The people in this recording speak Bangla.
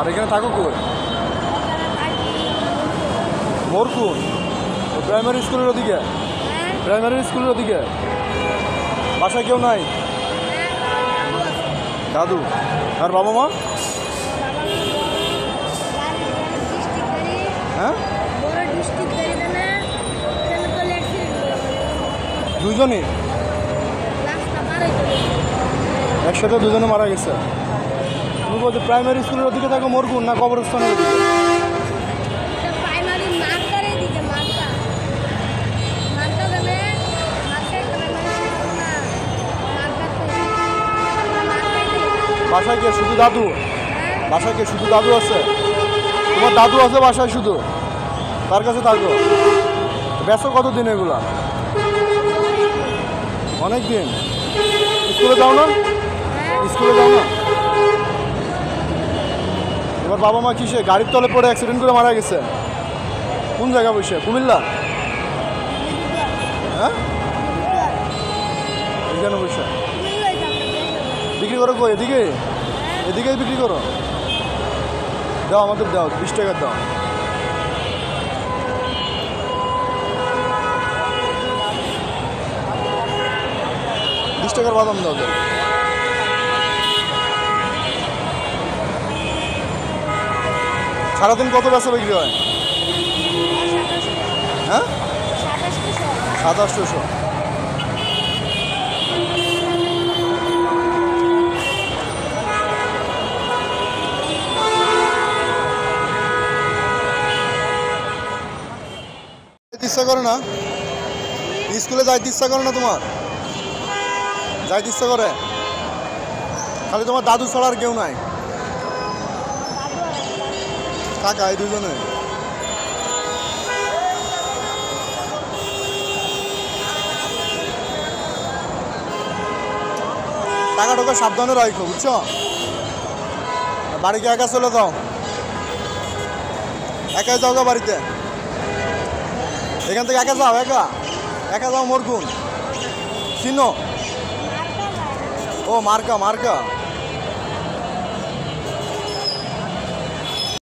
এখানে থাকো কই? মোরকুন প্রাইমারি স্কুলের ওদিকে? প্রাইমারি স্কুলের ওদিকে বাসায় কেউ নাই? দাদু আর বাবা মা? হ্যাঁ দুজনে একসাথে দুজনে মারা গেছে। তুমি বলছো প্রাইমারি স্কুলের ওদিকে থাকো মোরকুন না কবরস্থানের ওদিকে? বাসায় কে শুধু দাদু? বাসায় কে শুধু দাদু আছে? তোমার দাদু আছে বাসায় শুধু? তার কাছে থাকো। ব্যস্ত কতদিন এগুলা? অনেক দিন। স্কুলে যাও না? স্কুলে যাও না? এবার বাবা মা কিসে গাড়ির তলে পড়ে অ্যাক্সিডেন্ট করে মারা গেছে? কোন জায়গা বসে? কুমিল্লা? হ্যাঁ এখানে বসে বিক্রি করো কই? এদিকে এদিকেই বিক্রি করো। দাও আমাদের দাও 20 টাকা দাও। টাকার বাদাম দাও। সারাদিন কত বেচা বিক্রি হয়? হ্যাঁ 2700। ইচ্ছা করে না? স্কুলে যাইতে ইচ্ছা করে না তোমার? যাইতে ইচ্ছা করে? খালি তোমার দাদু ছাড়া আর কেউ নাই? কাকা এই দুজনে? টাকা টোকা সাবধানে রাখো বুঝছো? বাড়িকে একা চলে যাও। একাই যাও গা বাড়িতে? এখান থেকে একা যাও? একা যাও মোরকুন চিনো? ও মার্কা